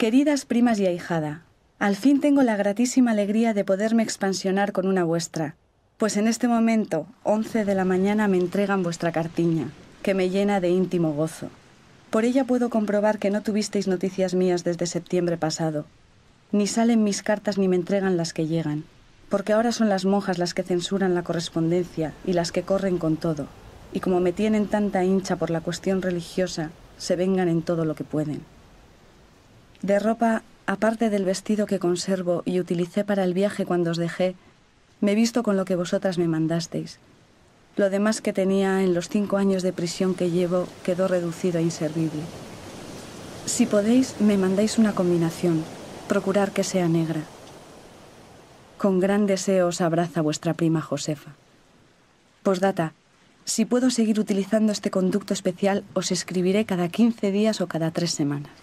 Queridas primas y ahijada, al fin tengo la gratísima alegría de poderme expansionar con una vuestra, pues en este momento, 11 de la mañana, me entregan vuestra cartiña, que me llena de íntimo gozo. Por ella puedo comprobar que no tuvisteis noticias mías desde septiembre pasado. Ni salen mis cartas ni me entregan las que llegan, porque ahora son las monjas las que censuran la correspondencia y las que corren con todo, y como me tienen tanta hincha por la cuestión religiosa, se vengan en todo lo que pueden. De ropa, aparte del vestido que conservo y utilicé para el viaje cuando os dejé, me visto con lo que vosotras me mandasteis. Lo demás que tenía en los 5 años de prisión que llevo quedó reducido a inservible. Si podéis, me mandáis una combinación, procurar que sea negra. Con gran deseo os abraza vuestra prima Josefa. Postdata, si puedo seguir utilizando este conducto especial, os escribiré cada 15 días o cada 3 semanas.